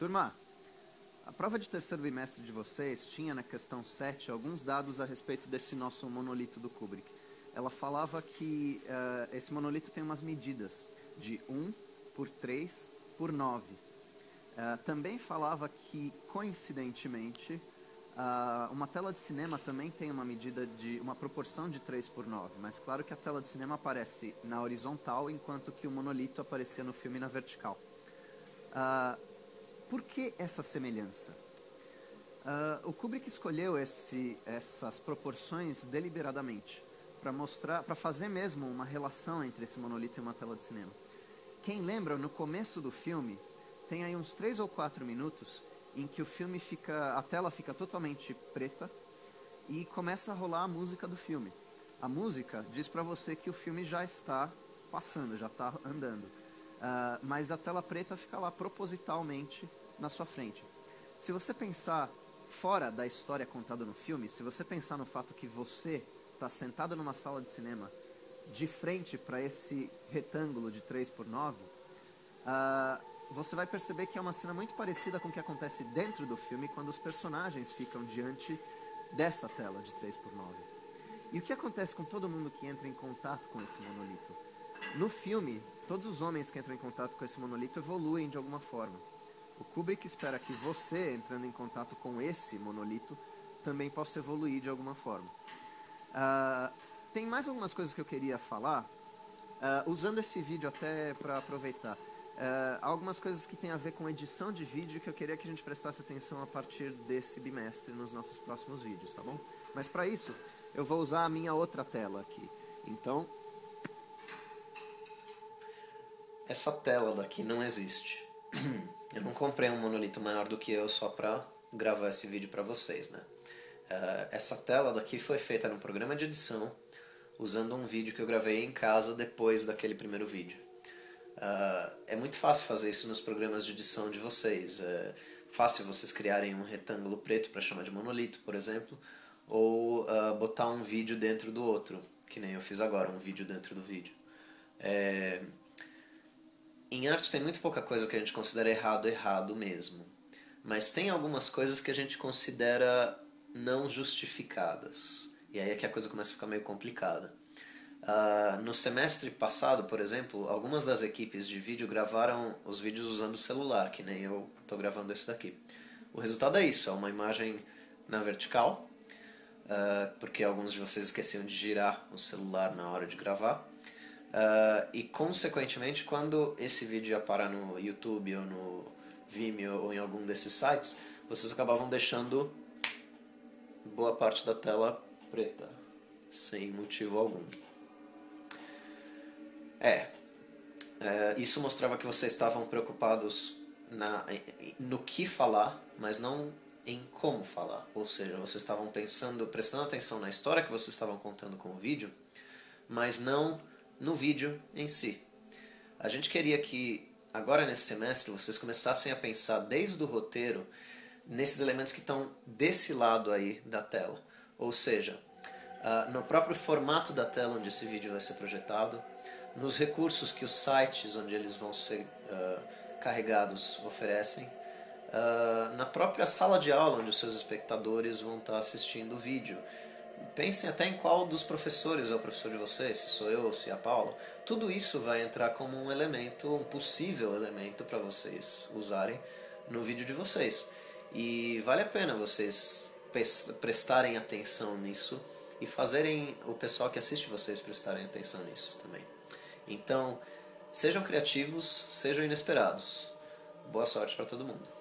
Turma, a prova de terceiro bimestre de vocês tinha na questão 7 alguns dados a respeito desse nosso monolito do Kubrick. Ela falava que esse monolito tem umas medidas de 1 por 3 por 9. Também falava que, coincidentemente, uma tela de cinema também tem uma medida de uma proporção de 3 por 9, mas claro que a tela de cinema aparece na horizontal, enquanto que o monolito aparecia no filme na vertical. Por que essa semelhança? O Kubrick escolheu essas proporções deliberadamente para fazer mesmo uma relação entre esse monolito e uma tela de cinema. Quem lembra, no começo do filme, tem aí uns 3 ou 4 minutos em que a tela fica totalmente preta e começa a rolar a música do filme. A música diz para você que o filme já está passando, já está andando. Mas a tela preta fica lá propositalmente na sua frente. Se você pensar fora da história contada no filme, se você pensar no fato que você está sentado numa sala de cinema de frente para esse retângulo de 3 por 9, você vai perceber que é uma cena muito parecida com o que acontece dentro do filme quando os personagens ficam diante dessa tela de 3 por 9. E o que acontece com todo mundo que entra em contato com esse monolito? No filme, todos os homens que entram em contato com esse monolito evoluem de alguma forma. O Kubrick espera que você, entrando em contato com esse monolito, também possa evoluir de alguma forma. Tem mais algumas coisas que eu queria falar, usando esse vídeo até para aproveitar. Algumas coisas que têm a ver com edição de vídeo que eu queria que a gente prestasse atenção a partir desse bimestre nos nossos próximos vídeos, tá bom? Mas para isso, eu vou usar a minha outra tela aqui. Então, essa tela daqui não existe. Eu não comprei um monolito maior do que eu só para gravar esse vídeo para vocês, né? Essa tela daqui foi feita num programa de edição usando um vídeo que eu gravei em casa depois daquele primeiro vídeo. É muito fácil fazer isso nos programas de edição de vocês. É fácil vocês criarem um retângulo preto para chamar de monolito, por exemplo, ou botar um vídeo dentro do outro, que nem eu fiz agora, um vídeo dentro do vídeo. Em arte tem muito pouca coisa que a gente considera errado mesmo. Mas tem algumas coisas que a gente considera não justificadas. E aí é que a coisa começa a ficar meio complicada. No semestre passado, por exemplo, algumas das equipes de vídeo gravaram os vídeos usando o celular, que nem eu estou gravando esse daqui. O resultado é isso, é uma imagem na vertical, porque alguns de vocês esqueciam de girar o celular na hora de gravar. E consequentemente, quando esse vídeo ia parar no YouTube ou no Vimeo ou em algum desses sites, vocês acabavam deixando boa parte da tela preta, sem motivo algum. Isso mostrava que vocês estavam preocupados no que falar, mas não em como falar. Ou seja, vocês estavam prestando atenção na história que vocês estavam contando com o vídeo, mas não no vídeo em si. A gente queria que, agora nesse semestre, vocês começassem a pensar desde o roteiro nesses elementos que estão desse lado aí da tela. Ou seja, no próprio formato da tela onde esse vídeo vai ser projetado, nos recursos que os sites onde eles vão ser carregados oferecem, na própria sala de aula onde os seus espectadores vão estar assistindo o vídeo. Pensem até em qual dos professores é o professor de vocês, se sou eu ou se é a Paula. Tudo isso vai entrar como um elemento, um possível elemento para vocês usarem no vídeo de vocês. E vale a pena vocês prestarem atenção nisso e fazerem o pessoal que assiste vocês prestarem atenção nisso também. Então, sejam criativos, sejam inesperados. Boa sorte para todo mundo.